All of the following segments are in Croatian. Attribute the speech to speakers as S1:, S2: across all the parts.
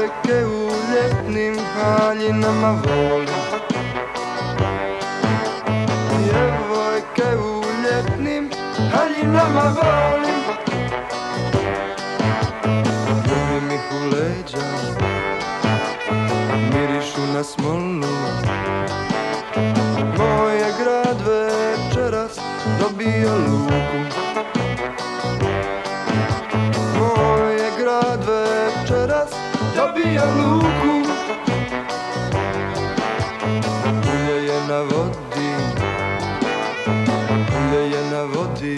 S1: Djevojke u ljetnim haljinama volim. Djevojke u ljetnim haljinama volim. Ljubim ih u leđa, mirišu na smolu. Moj je grad večeras dobio luku. Moj je grad večeras dobio luku. Ulje je na vodi, ulje je na vodi.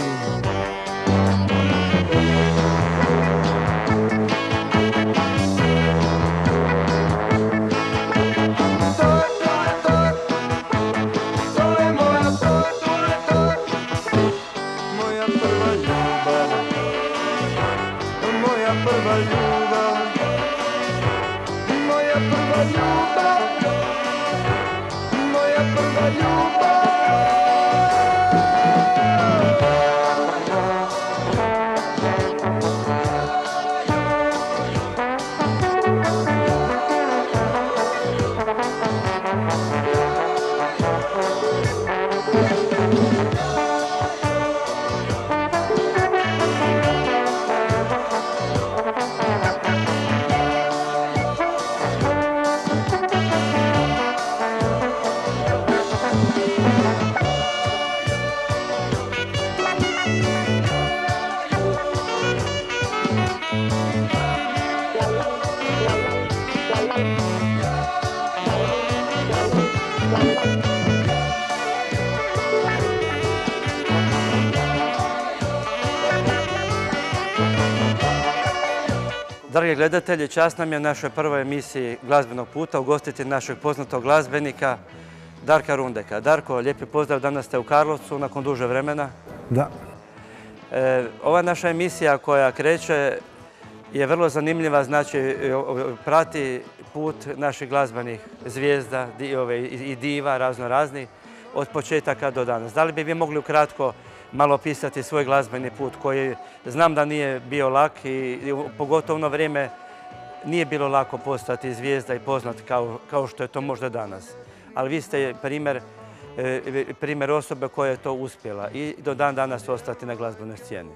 S2: Dragi gledatelji, čast nam je u našoj prvoj emisiji Glazbenog puta ugostiti našeg poznatog glazbenika Darka Rundeka. Darko, lijepi pozdrav, danas ste u Karlovcu nakon duže vremena.
S3: Da.
S2: Ova naša emisija koja kreće je vrlo zanimljiva, znači prati put naših glazbenih zvijezda i diva razno raznih od početaka do danas. Da li bi vi mogli ukratko malo opisati svoj glazbeni put koji znam da nije bio lak i pogotovo ono vrijeme nije bilo lako postati zvijezda i poznat kao što je to možda danas. Ali vi ste primjer osobe koja je to uspjela i do dan danas ostati na glazbenoj sceni.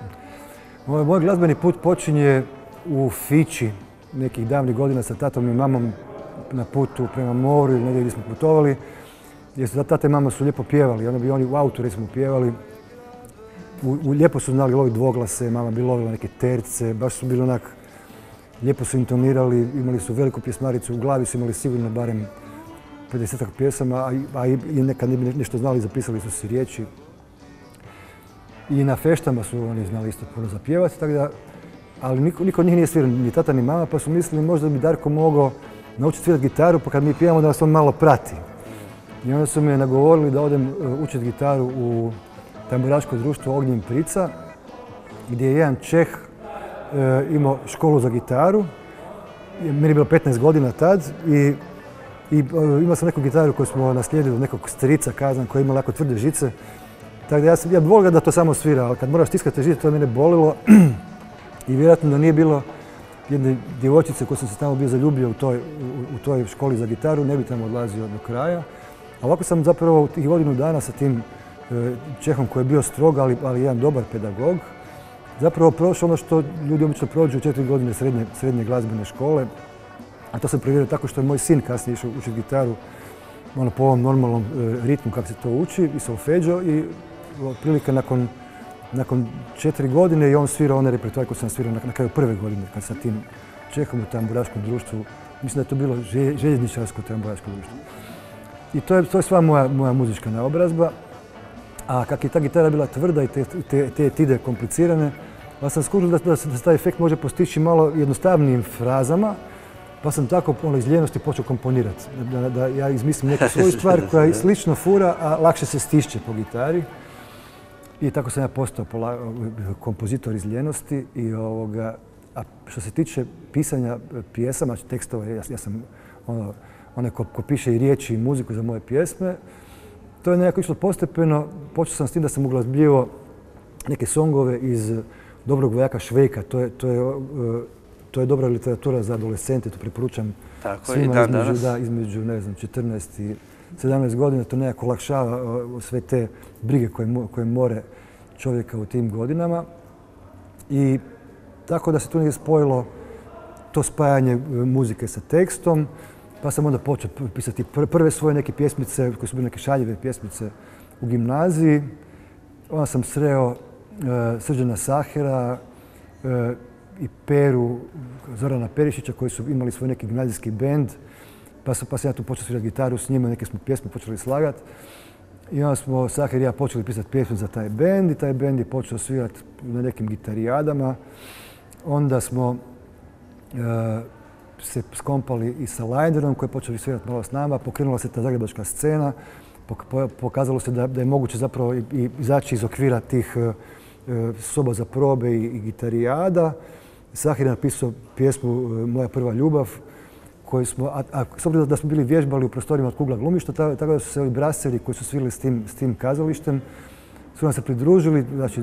S3: Moj glazbeni put počinje u Fići nekih davnih godina sa tatom i mamom na putu prema moru ili negdje gdje smo putovali. Gdje su tata i mama su lijepo pjevali, onda bi oni u autu recimo pjevali. Lijepo su znali loviti dvoglase, mama bi lovila neke terce, baš su bili onak, lijepo su intonirali, imali su veliku pjesmaricu, u glavi su imali sigurno barem 50 pjesama, a i nekad ne bi nešto znali, zapisali su si riječi. I na feštama su oni znali isto puno zapjevati, tako da, ali niko od njih nije svirao, ni tata ni mama, pa su mislili možda bi Darko mogao naučiti svirati gitaru, pa kad mi pijemo da nas on malo prati. I onda su me nagovorili da odem učiti gitaru u tamburaško društvo Ognjen Prica, gdje je jedan Čeh imao školu za gitaru. Meni je bilo 15 godina tad i imao sam neku gitaru koju smo naslijedili od nekog strica kazan koji je imao jako tvrde žice. Tako da ja volio da to samo svira, ali kad moraš stiskati žice to je mene bolilo i vjerojatno da nije bilo jedne djevojčice koju sam se tamo bio zaljubio u toj školi za gitaru, ne bi tamo odlazio do kraja. A ovako sam zapravo tih godinu dana sa tim Čehom koji je bio strog, ali jedan dobar pedagog, zapravo prošao ono što ljudi obično prođu u 4 godine srednje glazbene škole. A to sam provjerio tako što je moj sin kasnije išao učiti gitaru po ovom normalnom ritmu kako se to uči i solfeđo i otprilike nakon 4 godine i on svirao onaj repertoar koji sam svirao na kraju prve godine kad sa tim Čehom u tamburaškom društvu. Mislim da je to bilo željezničarsko tamburaško društvo. I to je sva moja muzička naobrazba. A kak je ta gitara bila tvrda i te etide komplicirane, pa sam skužio da se taj efekt može postići malo jednostavnijim frazama, pa sam tako iz ljenosti počeo komponirati. Da ja izmislim neku svoju stvar koja je slično fura, a lakše se stišće po gitari. I tako sam ja postao kompozitor iz ljenosti. A što se tiče pisanja pjesama, tekstova, ja sam onaj ko piše i riječi i muziku za moje pjesme. To je nekako išlo postepeno. Počeo sam s tim da sam uglazbljivao neke songove iz Dobrog vojaka Švejka. To je to je dobra literatura za adolescente, to preporučam
S2: Tako i
S3: svima
S2: dan danas.
S3: između, ne znam, 14 i 17 godina. To nekako olakšava sve te brige koje more čovjeka u tim godinama. I tako da se tu nije spojilo to spajanje muzike sa tekstom, pa sam onda počeo pisati prve svoje neke pjesmice, koje su bile neke šaljive pjesmice u gimnaziji. Onda sam sreo Srđana Sahera i Peru Zorana Perišića koji su imali svoj neki gimnazijski bend, pa sam ja tu počeo svirati gitaru s njima, neke smo pjesme počeli slagati. I onda smo Saher i ja počeli pisati pjesme za taj bend i taj bend je počeo svirati na nekim gitarijadama. Onda smo se skompali i sa Lajderom koji je počeo svirati malo s nama, pokrenula se ta zagrebačka scena, pokazalo se da je moguće zapravo i izaći iz okvira tih soba za probe i gitarijada. Saher je napisao pjesmu Moja prva ljubav, koju smo, s obzirom da smo bili vježbali u prostorima od Kugla glumišta, tako da su se ovi braseri koji su svirali s tim kazalištem, su nam se pridružili, znači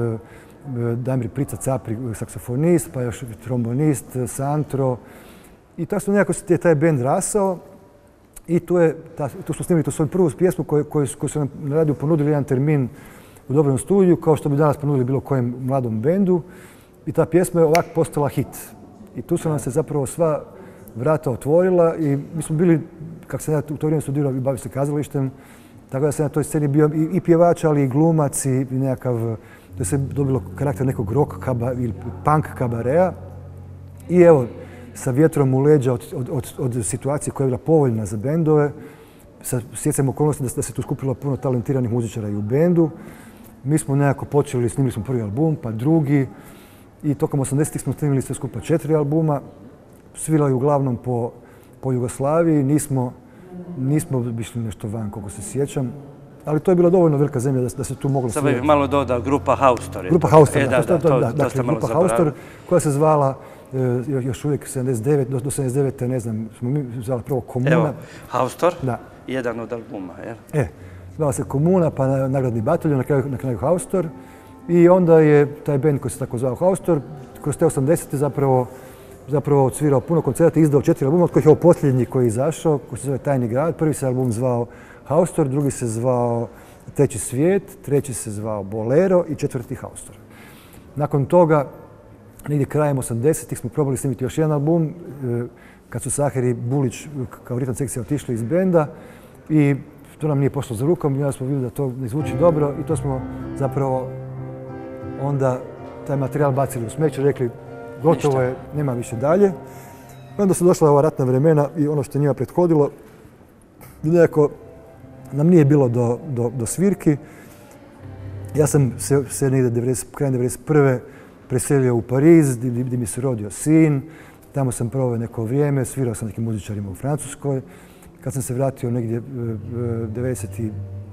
S3: Damir Prica Capri, saksofonist, pa još trombonist, Santro. I tako smo nekako je taj bend rasao i tu smo snimili tu svoju prvu pjesmu koju su nam na radiju ponudili jedan termin u dobrom studiju, kao što bi danas ponudili bilo kojem mladom bendu. I ta pjesma je ovako postala hit. I tu su nam se zapravo sva vrata otvorila i mi smo bili, kako sam ja u to vrijeme studirao i bavio se kazalištem, tako da sam na toj sceni bio i pjevač, ali i glumac i nekakav, to se dobilo karakter nekog rock ili punk kabarea. I evo, sa vjetrom u leđa od situacije koja je bila povoljna za bendove, sa stjecajem okolnosti da se tu skupilo puno talentiranih muzičara i u bendu. Mi smo nekako počeli, snimili smo prvi album, pa drugi i tokom 80-ih smo snimili sve skupa 4 albuma. Svirali uglavnom po Jugoslaviji, nismo išli nešto van, koliko se sjećam. Ali to je bila dovoljno velika zemlja da se tu moglo svirati.
S2: Sada bih malo dodao grupa Haustor.
S3: Grupa Haustor,
S2: dakle
S3: grupa Haustor koja se zvala još uvijek 79, do 79. ne znam, smo mi zvala prvo Komuna.
S2: Evo, Haustor, jedan od albuma, jel?
S3: Zvala se Komuna, pa Nagradni bataljon, na kraju Haustor. I onda je taj band koji se tako zvao Haustor, kroz te 80. zapravo odsvirao puno koncerta i izdao 4 albuma, od kojih je ovo posljednji koji je izašao, koji se zove Tajni grad. Prvi se album zvao Haustor, drugi se zvao Treći svijet, treći se zvao Bolero i četvrti Haustor. Nakon toga, negdje krajem 80-ih smo probali snimiti još jedan album, kad su Saher i Bulić kao ritam sekcija otišli iz benda i to nam nije pošlo za rukom i onda smo vidjeli da to ne zvuči dobro i to smo zapravo onda taj materijal bacili u smeće, rekli gotovo je, nema više dalje. Onda su došla ova ratna vremena i ono što je njima prethodilo, nekako nam nije bilo do svirki. Ja sam se negdje krajem 1991. preselio u Pariz, gdje mi se rodio sin. Tamo sam proveo neko vrijeme, svirao sam nekim muzičarima u Francuskoj. Kad sam se vratio negdje 95.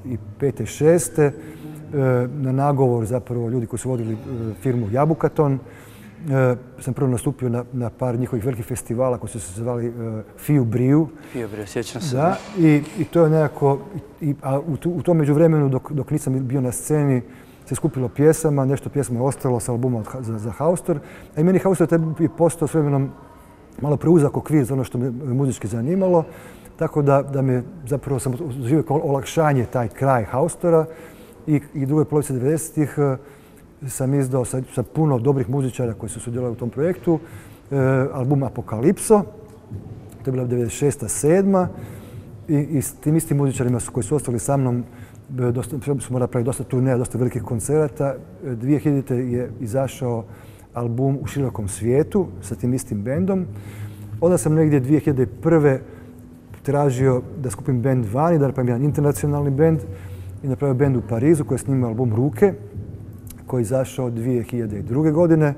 S3: 6. na nagovor zapravo ljudi koji su vodili firmu Jabukaton, sam prvo nastupio na par njihovih velikih festivala koji su se zvali Fiju Briju.
S2: Fiju Briju, sjećam se.
S3: Da, i to je nekako, a u tom međuvremenu dok nisam bio na sceni se skupilo pjesama, nešto pjesama je ostalo sa albuma za Haustor. A i meni Haustor je postao s vremenom malo preuzak okvir za ono što me muzički zanimalo, tako da me zapravo sam doživio kao olakšanje taj kraj Haustora i druge polovice 90-ih sam izdao sa puno dobrih muzičara koji su sudjelovali u tom projektu album Apokalipso, to je bila 96-7 i s tim istim muzičarima koji su ostali sa mnom smo napravili dosta turneja, dosta velikih koncerata. 2000. je izašao album U širokom svijetu sa tim istim bendom. Onda sam negdje 2001. tražio da skupim bend vani, da napravim jedan internacionalni bend i napravio bend u Parizu koji je snimao album Ruke, koji je izašao 2002. godine.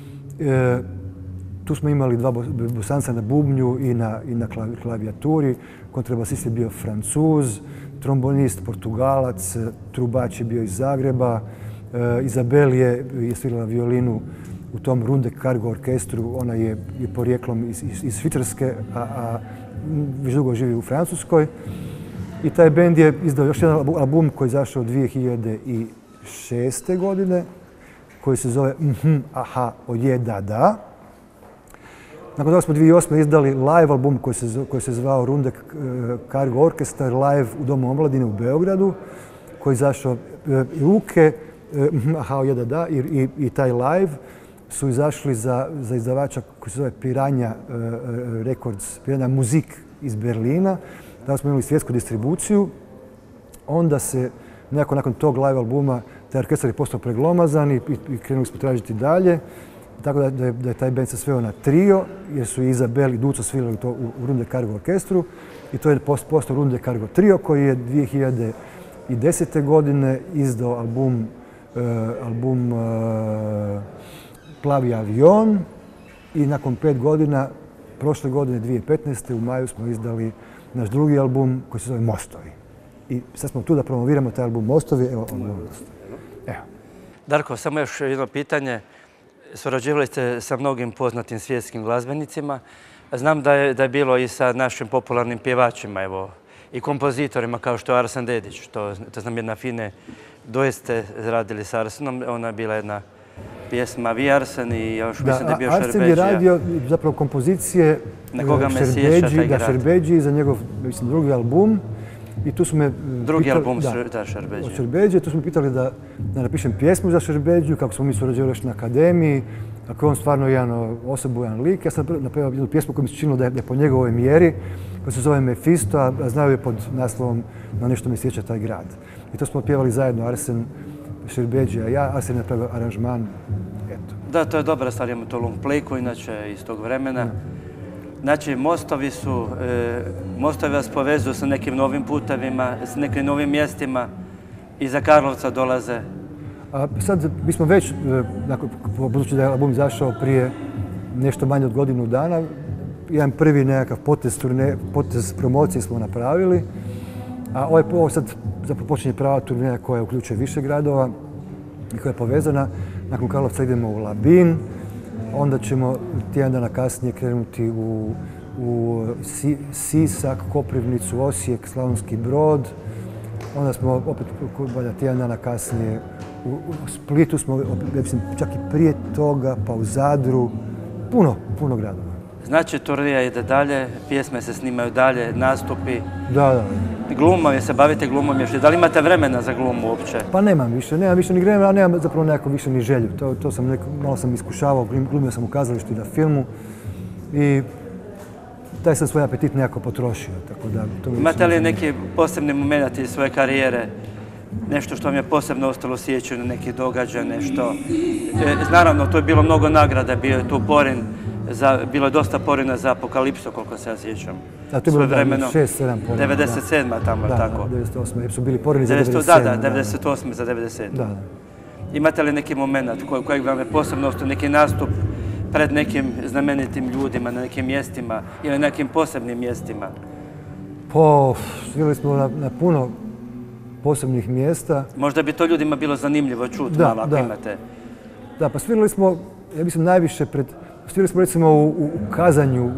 S3: Tu smo imali dva bosanca na bubnju i na klavijaturi. Kontrabasist je bio Francuz, trombonist Portugalac, trubač je bio iz Zagreba, Izabel je svirala violinu u tom Runde Cargo orkestru. Ona je porijeklom iz Švicarske, a već dugo živi u Francuskoj. I taj bend je izdao još jedan album koji je izašao 2006. godine, koji se zove Aha, oje, da, da. Nakon toga smo 2008. izdali live album koji se zvao Runde Cargo Orkestar live u Domu omladine u Beogradu, koji je izašao Luke, Hao Jeda Da i taj live su izašli za izdavača koji se zove Piranha Records, Piranha Muzik iz Berlina. Tada smo imali svjetsku distribuciju. Onda se nakon tog live albuma taj orkestar je postao preglomazan i krenuli smo tražiti dalje. Tako da je taj band se sveo na trio, jer su i Izabel i Duco svirali to u Runde Cargo orkestru. I to je postao Runde Cargo trio koji je 2010. godine izdao album Plavi avion i nakon 5 godina, prošle godine 2015. u maju smo izdali naš drugi album koji se zove Mostovi. I sad smo tu da promoviramo taj album Mostovi. Evo, album Mostovi. Evo.
S2: Darko, samo još jedno pitanje. Surađivali ste sa mnogim poznatim svjetskim glazbenicima. Znam da je bilo i sa našim popularnim pjevačima, evo, i kompozitorima kao što je Arsen Dedić. To znam jedna fine duet ste radili s Arsenom. Ona je bila jedna pjesma Vi Arsen i još mislim da je bio Šerbeđija.
S3: Arsen je radio zapravo kompozicije Šerbeđiji za njegov, mislim, drugi album. I tu su me
S2: drugi album Šerbeđija.
S3: Od Šerbeđije. Tu su me pitali da napišem pjesmu za Šerbeđiju, kako smo mi surađivali još na akademiji, kako je on stvarno jedan osobujan lik. Ja sam napravio jednu pjesmu koja mi se činilo da je po njegovoj mjeri, koja se zove Mefisto, a znaju je pod naslovom Na nešto mi sjeća taj grad. I to smo pjevali zajedno, Arsen, Šerbeđija i ja. Arsen je napravio aranžman. Eto.
S2: Da, to je dobra stvar, imamo to long playku, inače iz tog vremena. Znači, mostovi vas povezuju sa nekim novim putevima, s nekim novim mjestima. Iza Karlovca dolaze.
S3: Sad, mi smo već, budući da je album izašao prije nešto manje od godinu dana, jedan prvi nekakav potez promocije smo napravili. A ovo sad zapravo počinje prava turneja koja uključuje više gradova i koja je povezana. Nakon Karlovca idemo u Labin. Onda ćemo tjedan dana kasnije krenuti u Sisak, Koprivnicu, Osijek, Slavonski Brod. Onda smo opet tjedan dana kasnije u Splitu smo, mislim, čak i prije toga, pa u Zadru. Puno gradova.
S2: Znači, turnija ide dalje, pjesme se snimaju dalje, nastupi.
S3: Da.
S2: Glumom, jer se bavite glumom još. Da li imate vremena za glumu uopće?
S3: Pa nemam više ni vremena, a nemam zapravo nekako više ni želju. Malo sam iskušavao, glumio sam u kazalištu i na filmu i taj sam svoj apetit nekako potrošio.
S2: Imate li neki posebni moment iz svoje karijere? Nešto što vam je posebno ostalo u sjećanju, neki događaj, nešto? Naravno, tu je bilo mnogo nagrada, bio je tu Porin. Bilo je dosta porina za Apokalipsu, koliko se ja sjećam.
S3: Da, to je bilo 6-7 porina.
S2: 97. tamo, tako?
S3: Da, 98. Jer su bili porini za 97.
S2: Da, 98. za 97.
S3: Da.
S2: Imate li neki moment kojeg vam je posebno ostao, neki nastup pred nekim znamenitim ljudima, na nekim mjestima ili nekim posebnim mjestima?
S3: Svirali smo na puno posebnih mjesta.
S2: Možda bi to ljudima bilo zanimljivo čuti malo ako imate.
S3: Da, pa svirali smo, ja mislim, najviše svirali smo recimo u Kazanju,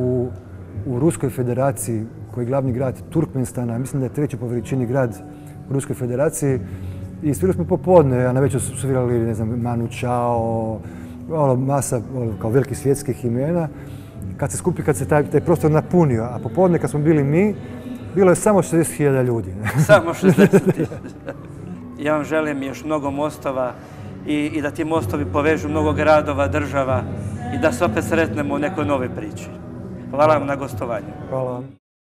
S3: u Ruskoj federaciji, koji je glavni grad Turkmenistana, mislim da je treći po veličini grad u Ruskoj federaciji. I svirali smo popodne, a na večer su svirali, ne znam, Manu Chao, masa kao velikih svjetskih imena. Kad se taj prostor napunio, a popodne kad smo bili mi, bilo je samo 60.000 ljudi.
S2: Samo 60.000. Ja vam želim još mnogo mostova i da ti mostovi povežu mnogo gradova, država i da se opet sretnemo u nekoj novoj priči. Hvala vam na gostovanju.
S3: Hvala vam.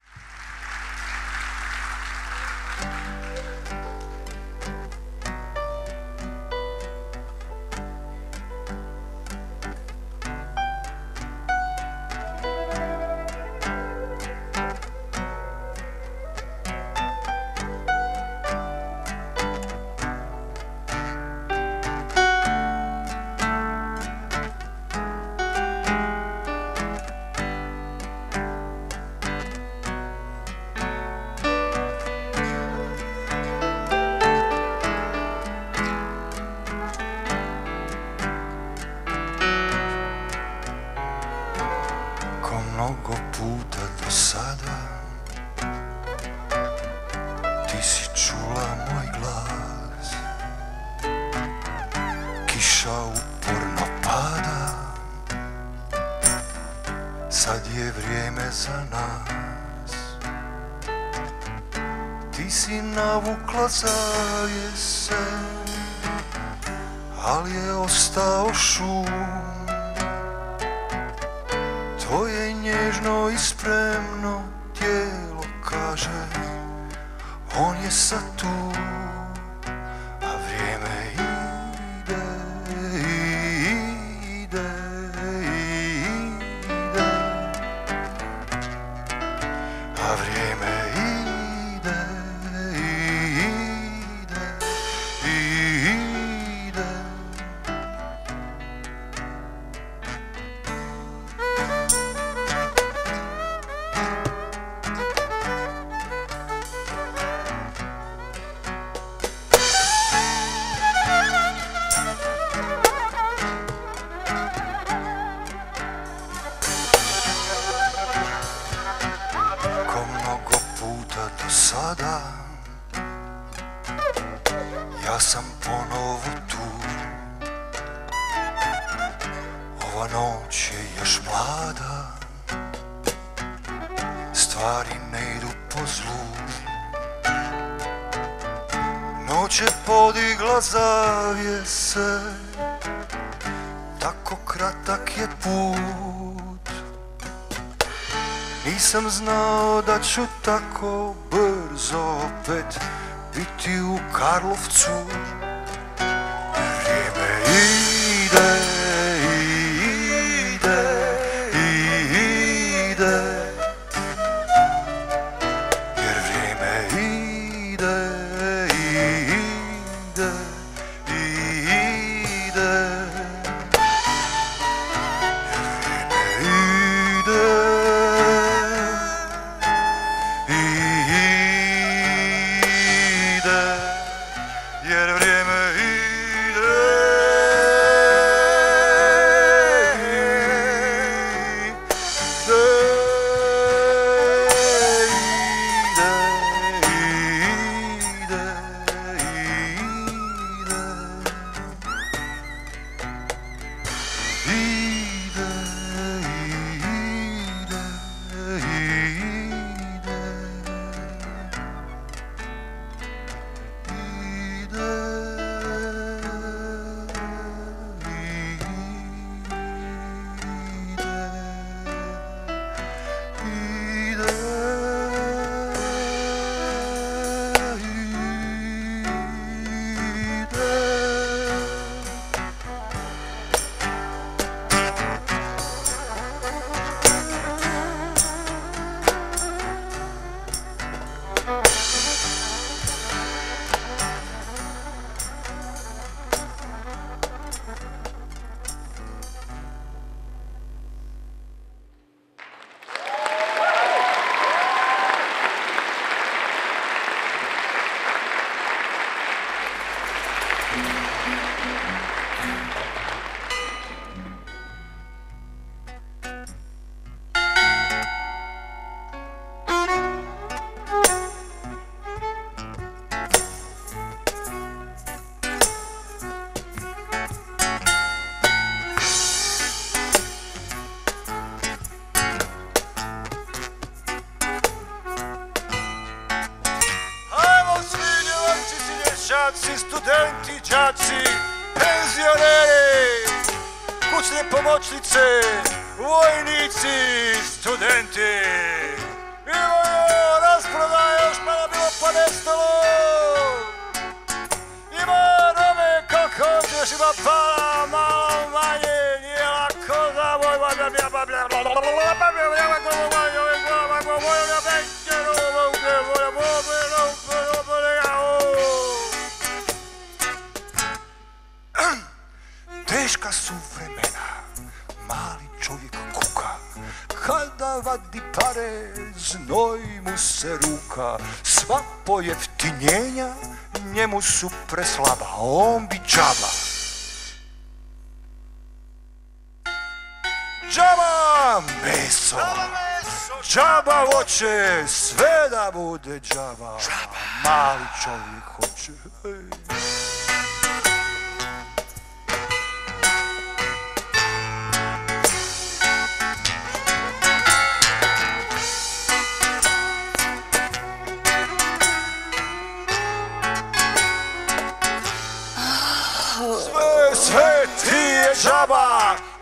S1: Mnogo puta do sada ti si čula moj glas, kiša uporno pada, sad je vrijeme za nas. Ti si navukla zavjese, ali je ostao šum. Tvoje nježno i spremno tijelo kaže, on je sad tu, a vrijeme ide, ide, ide, a vrijeme ide, ide, ide. Sada ja sam ponovo tu. Ova noć je još mlada, stvari ne idu po zlu. Noć je podigla zavjese, tako kratak je put. Nisam znao da ću tako brzo opet biti u Karlovcu. Vrijeme ide, ide, ide, jer vrijeme ide, ide, ide, jer vrijeme ide, jer vrijeme ide,
S4: dječaci, studenti, đaci, penzioneri, kućne pomoćnice, vojnici, studenti. Bilo je rasprodaja, još malo bilo pa nestalo. Ima nove kako još ima para, malo manje, nije lako za moj
S1: Teška su vremena, mali čovjek kuka, kada vadi pare, znoj mu se ruka. Sva pojeftinjenja njemu su preslaba, on bi džaba. Džaba meso, džaba voće, sve da bude džaba, mali čovjek hoće.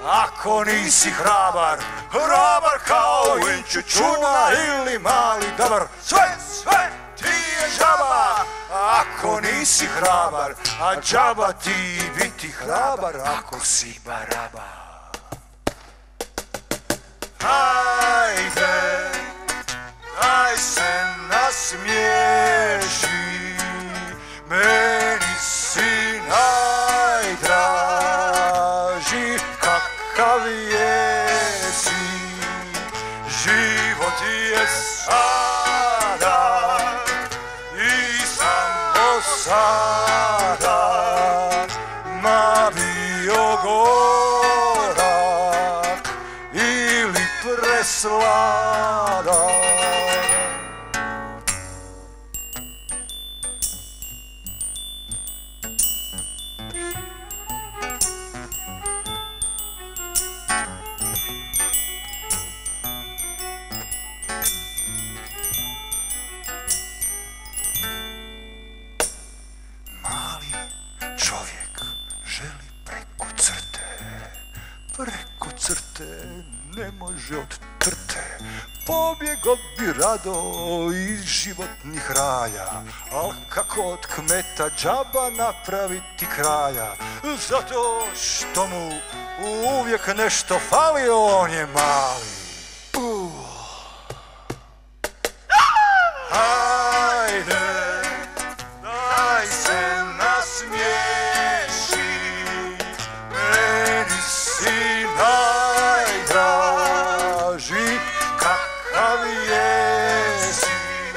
S1: ako nisi hrabar, hrabar kao Vinčučuna ili Mali Dabar. Sve ti je džaba, ako nisi hrabar, a džaba ti biti hrabar ako si baraba. Hajde, daj se nasmiješi, meni si najdraži, kakav jesi, život je sada i samo sada, ma bio gorak ili presladak. Preko crte ne može od trte, pobjego bi rado iz životnih raja, al kako od kmeta džaba napraviti kraja, zato što mu uvijek nešto fali, on je mali. Hajde, daj se nasmiješi, meni si najdraži, kakav jesi,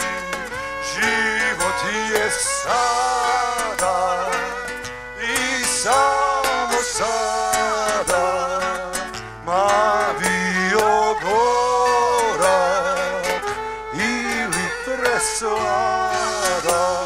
S1: život je sada i samo sada, ma bio gorak ili presladak.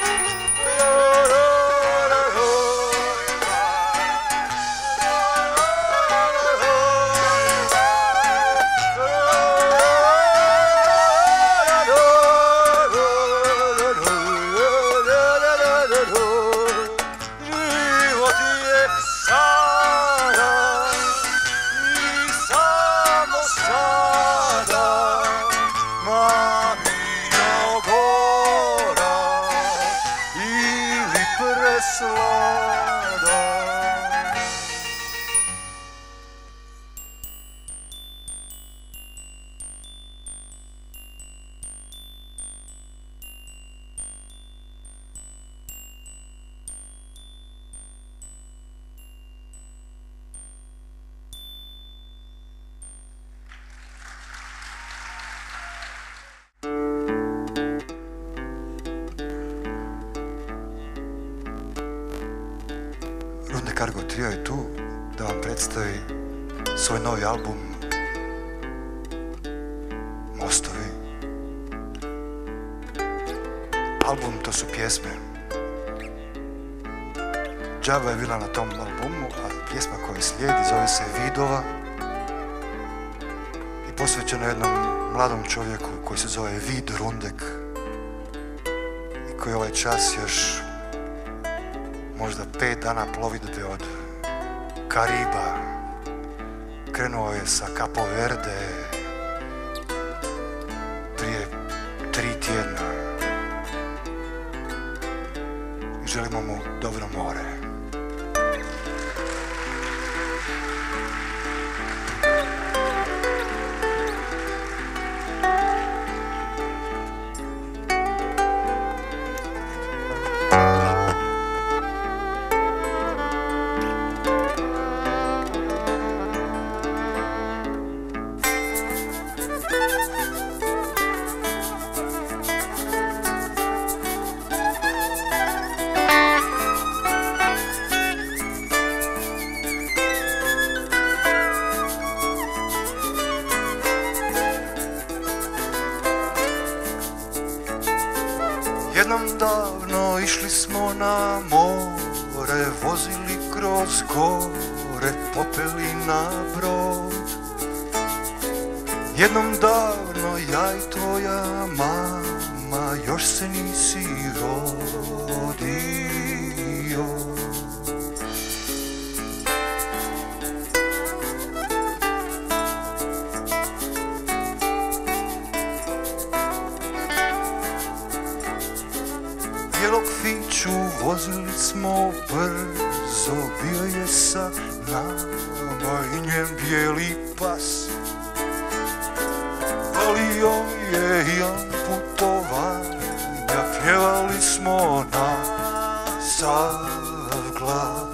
S1: Runde Cargo Trio je tu da vam predstavi svoj novi album Mostovi. Album to su pjesme. Džaba je bila na tom albumu, a pjesma koja slijedi zove se Vidova i posvećena jednom mladom čovjeku koji se zove Vid Rundek i koji ovaj čas još možda 5 dana plovidbe od Kariba. Krenuo je sa Capo Verde prije 3 tjedna i želimo mu dobro more. Jednom davno išli smo na more, vozili kroz gore, popeli na brod. Jednom davno ja i tvoja mama još se nisi rodio. bijelog fiću vozili smo brzo, bio je sa nama i njen bijeli pas. Volio je i on putovanja, pjevali smo na sav glas.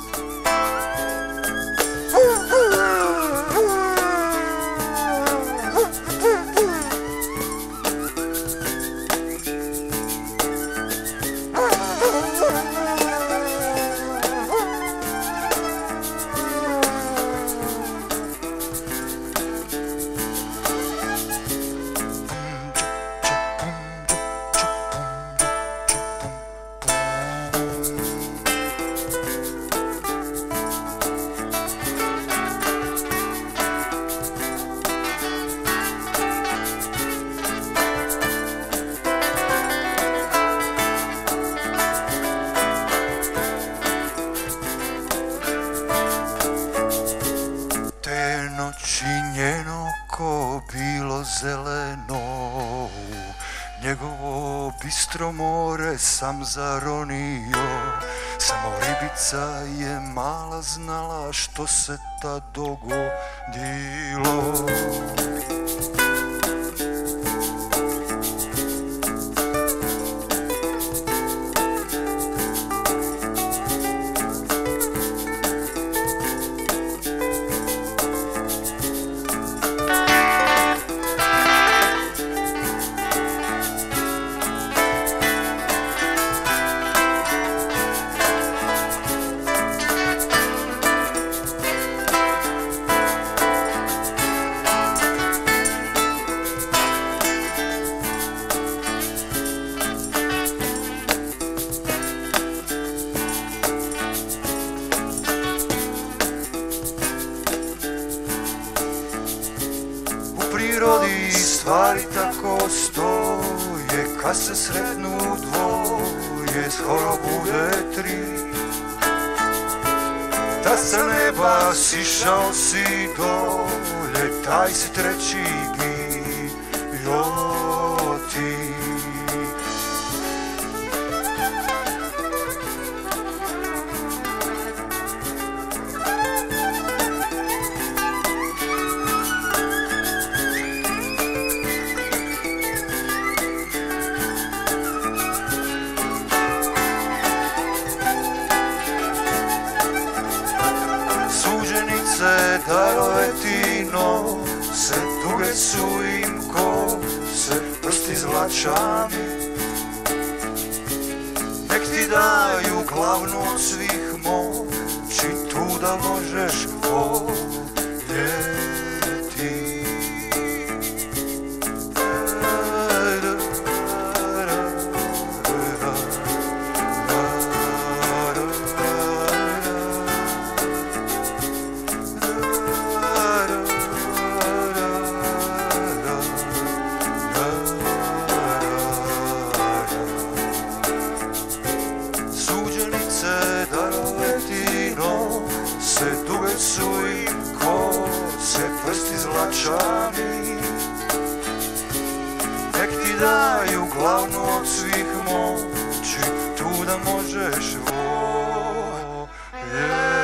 S1: Njeno oko bilo zeleno, njegovo bistro more sam zaronio. Samo ribica je mala znala što se tad dogodilo. U prirodi stvari tako stoje, kad se sretnu dvoje, skoro bude tri. Da sa neba sišao si dolje, taj si treći bio ti. Suđenice darovetino se, duge su im kose, prsti zlačani. Nek ti daju glavnu od svih moći, tu da možeš voljeti. Se, duge su im kose, prsti zlačani. Nek ti daju glavnu od svih moći, tu da možeš voljeti.